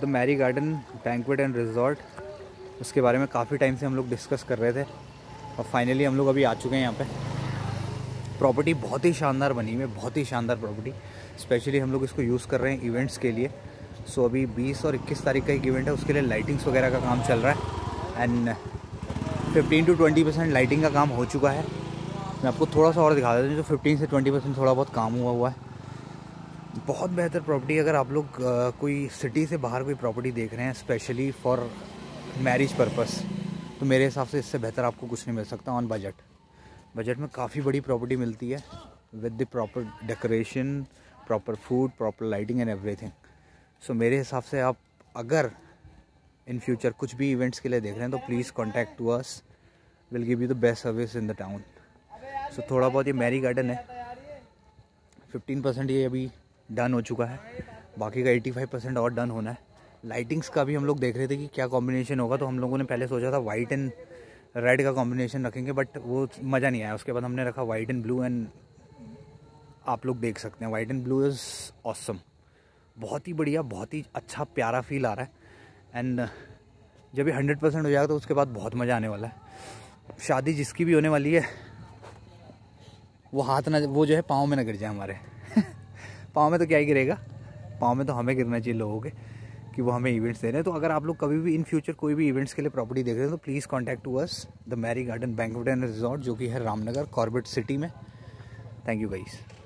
The Mary garden banquet and resort, उसके बारे में काफ़ी टाइम से हम लोग डिस्कस कर रहे थे और फाइनली हम लोग अभी आ चुके हैं यहाँ पे। प्रॉपर्टी बहुत ही शानदार बनी हुई है, बहुत ही शानदार प्रॉपर्टी। स्पेशली हम लोग इसको यूज़ कर रहे हैं इवेंट्स के लिए। सो अभी 20 और 21 तारीख का एक इवेंट है, उसके लिए लाइटिंग्स वगैरह का काम चल रहा है एंड 15 to 20% लाइटिंग का काम हो चुका है। मैं आपको थोड़ा सा और दिखा देता हूँ, जो 15 से 20% थोड़ा बहुत काम हुआ है। बहुत बेहतर प्रॉपर्टी। अगर आप लोग कोई सिटी से बाहर कोई प्रॉपर्टी देख रहे हैं स्पेशली फॉर मैरिज पर्पस, तो मेरे हिसाब से इससे बेहतर आपको कुछ नहीं मिल सकता ऑन बजट। बजट में काफ़ी बड़ी प्रॉपर्टी मिलती है with the proper decoration, proper food, proper lighting and everything. So मेरे हिसाब से आप अगर इन फ्यूचर कुछ भी इवेंट्स के लिए देख रहे हैं तो please contact to us, will give you the best service in the town. So थोड़ा बहुत ये मैरी गार्डन है, 15% ये अभी डन हो चुका है, बाकी का 85% और डन होना है। लाइटिंग्स का भी हम लोग देख रहे थे कि क्या कॉम्बिनेशन होगा, तो हम लोगों ने पहले सोचा था वाइट एंड रेड का कॉम्बिनेशन रखेंगे, बट वो मज़ा नहीं आया। उसके बाद हमने रखा वाइट एंड ब्लू एंड आप लोग देख सकते हैं white and blue is awesome. बहुत ही बढ़िया, बहुत ही अच्छा प्यारा फील आ रहा है एंड जब ये 100% हो जाएगा तो उसके बाद बहुत मज़ा आने वाला है। शादी जिसकी भी होने वाली है वो हाथ ना, वो जो है पाँव में ना गिर जाए हमारे पाँव में तो क्या ही गिरेगा, पाँव में तो हमें गिरना चाहिए लोगों के कि वो हमें इवेंट्स दे रहे हैं। तो अगर आप लोग कभी भी इन फ्यूचर कोई भी इवेंट्स के लिए प्रॉपर्टी देख रहे हैं तो please contact to us, the Mary garden banquet and resort, जो कि है रामनगर कॉर्बेट सिटी में। Thank you guys.